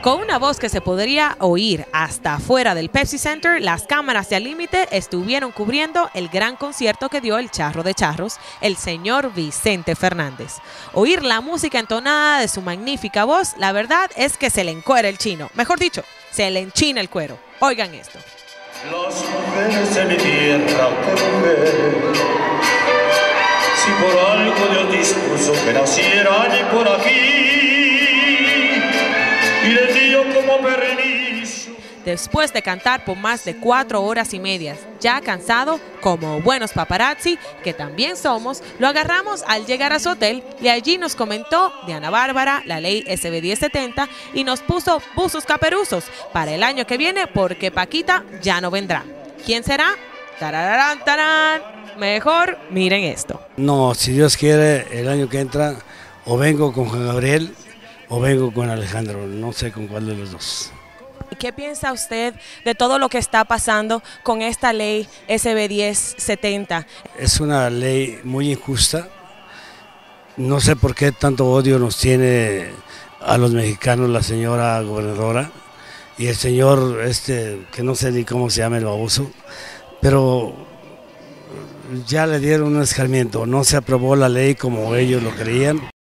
Con una voz que se podría oír hasta afuera del Pepsi Center, las cámaras de Al Límite estuvieron cubriendo el gran concierto que dio el charro de charros, el señor Vicente Fernández. Oír la música entonada de su magnífica voz, la verdad es que se le encuera el chino. Mejor dicho, se le enchina el cuero. Oigan esto. Las mujeres de mi tierra, qué mujeres, si por algo Dios dispuso que naciera allí por aquí, y le dio como permiso. Después de cantar por más de 4 horas y media, ya cansado, como buenos paparazzi, que también somos, lo agarramos al llegar a su hotel y allí nos comentó de Ana Bárbara, la ley SB 1070, y nos puso buzos caperuzos para el año que viene porque Paquita ya no vendrá. ¿Quién será? ¡Tarararán, tarán! Mejor miren esto. No, si Dios quiere, el año que entra o vengo con Juan Gabriel o vengo con Alejandro, no sé con cuál de los dos. ¿Qué piensa usted de todo lo que está pasando con esta ley SB 1070? Es una ley muy injusta. No sé por qué tanto odio nos tiene a los mexicanos la señora gobernadora y el señor que no sé ni cómo se llama el baboso, pero ya le dieron un escarmiento. No se aprobó la ley como ellos lo creían.